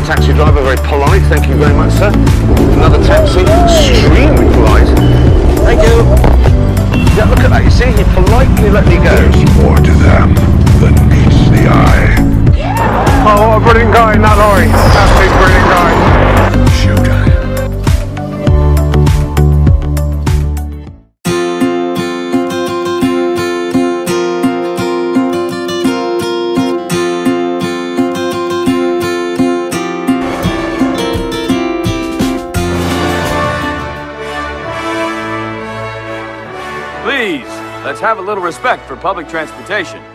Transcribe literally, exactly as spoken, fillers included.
taxi driver, very polite, thank you very much, sir. Another taxi, extremely polite. Thank you. Yeah, look at that, you see, he politely let me go. There's more to them than meets the eye. Oh, what a brilliant guy in that lorry. Absolutely brilliant guy. Shoot. Please, let's have a little respect for public transportation.